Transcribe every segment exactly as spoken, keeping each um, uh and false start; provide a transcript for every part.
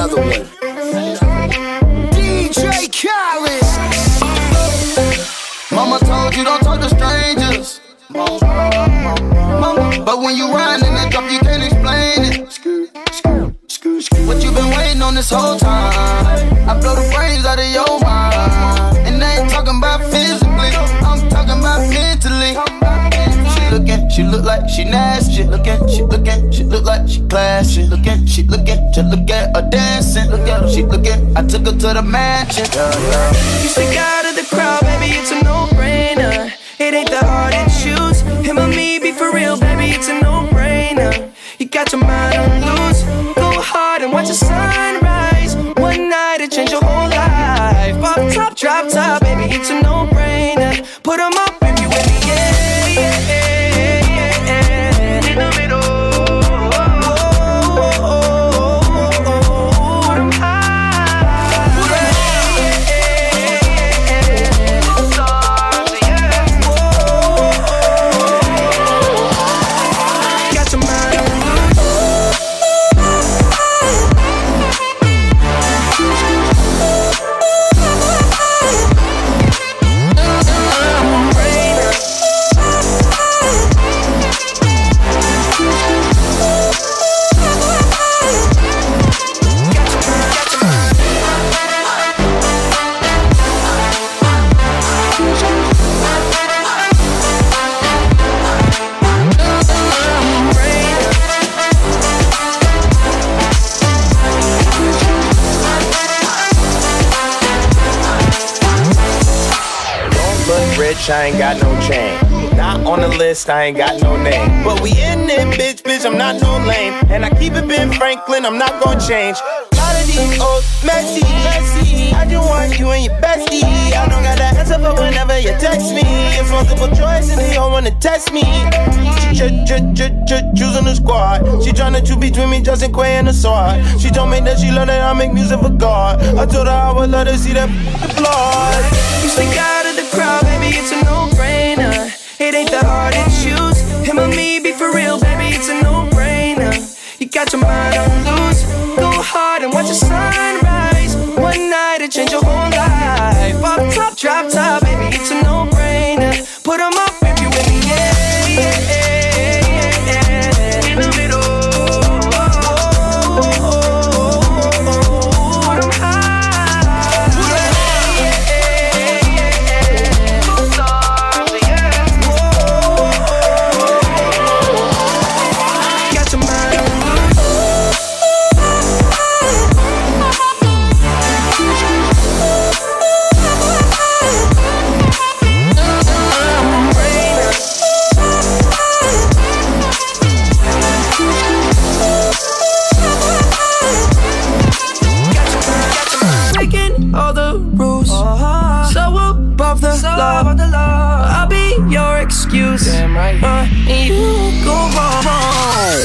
Another one. D J Khaled. Mama told you don't talk to strangers. Mama, but when you ride in that drop, you can't explain it. What you been waiting on this whole time? I blow the brains out of your mind. And I ain't talking about physically, I'm talking about mentally. She looking, she look like she nasty. Looking, she looking, she look like she classy. Looking, she looking, just look at her dancing. Look at her, she looking, I took her to the mansion. Yeah, yeah. You stick out of the crowd, baby, it's a no-brainer. It ain't the hard to choose. Him or me, be for real, baby, it's a no-brainer. You got your mind on loose. Go hard and watch the sunrise. One night it change your whole life. Pop top, drop top, baby, it's a no-brainer. Put 'em up if you with me, yeah, yeah, yeah, yeah. In the middle. I ain't got no chain. Not on the list, I ain't got no name. But we in it, bitch, bitch, I'm not no lame. And I keep it Ben Franklin, I'm not gonna change. A lot of these old messy, messy. I just want you and your bestie. I don't got the answer for whenever you text me. It's multiple choice and they don't wanna test me. She ch ch ch ch choosing the squad. She tryna choose between me, Justin Quay and the sword. She told me that she love that I make music for God. I told her I would let her see that applaud. You stick out of the crowd, baby, it's a no-brainer. It ain't the hard to choose. Him or me, be for real, baby, it's a no-brainer. You got your mind on loose. Go hard and watch the sunrise. One night it change your whole life. Pop top, drop top, baby, it's a no-brainer. Put 'em up if you with me, yeah, yeah, yeah, yeah. In the middle. All the rules, uh-huh. So above the, so law. Above the law, I'll be your excuse. Damn right. uh, And you go wrong.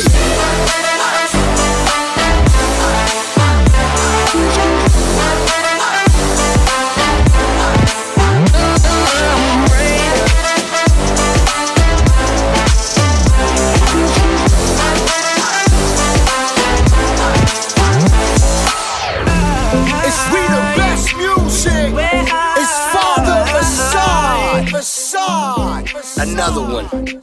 Another one.